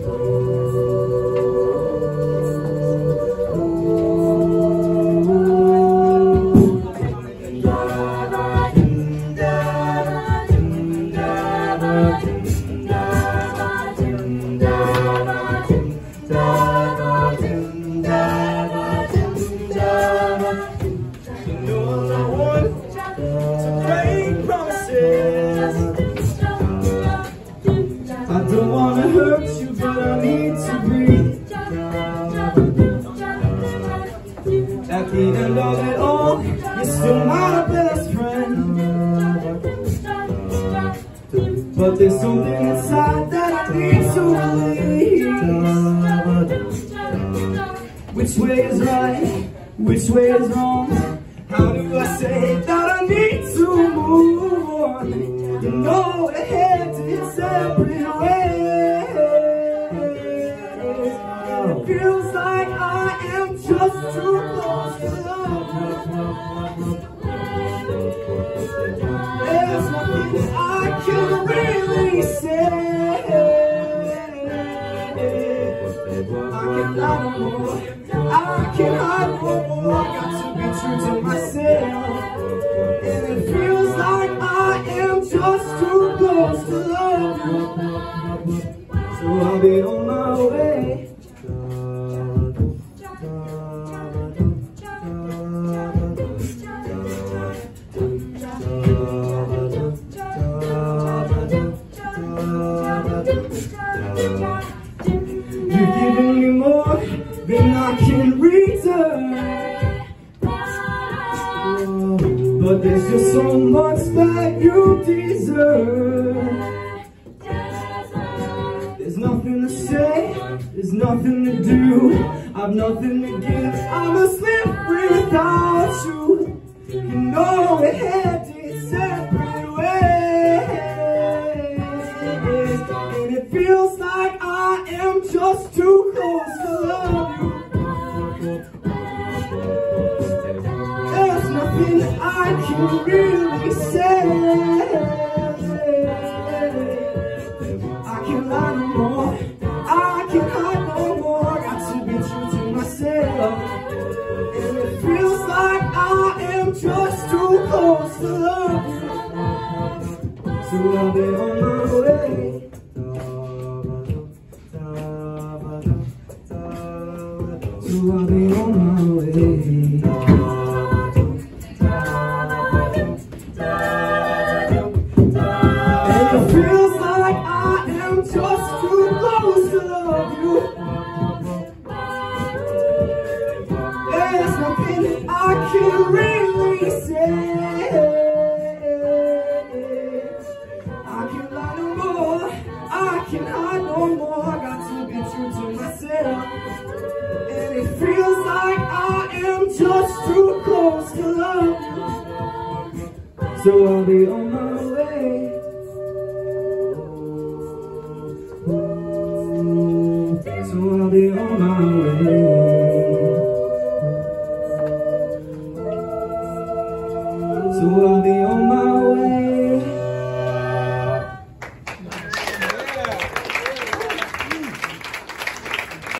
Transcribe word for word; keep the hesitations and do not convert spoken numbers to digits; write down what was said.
At the end of it all, you're still my best friend. But there's something inside that I need to release. Which way is right? Which way is wrong? How do I say that I need to move on? You know we're headed separate ways. It feels like I am just too close to love. There's nothing I can really say. I can't hide no more. I can't hide no more. I got to be true to myself. And it feels like I am just too close to love you. So I'll be on my way. You've given me more than I can return, but there's just so much that you deserve. There's nothing to say, there's nothing to do, I've nothing to give. I'm asleep without you. You know we're headed separate ways, and it feels like I am just too close to love you. There's nothing I can really say. I can't lie no more, I can't hide no more. Got to be true to myself, and it feels like I am just too close to love you. So I'll be on my way. So I'll be on my way. And it feels like I am just too close to love you. There's nothing I can really say. I can't lie no more, I can't hide no more. I got to be true to myself, and it feels like I am just too close to love you. So I'll be on my way. So I'll be on my way. So I'll be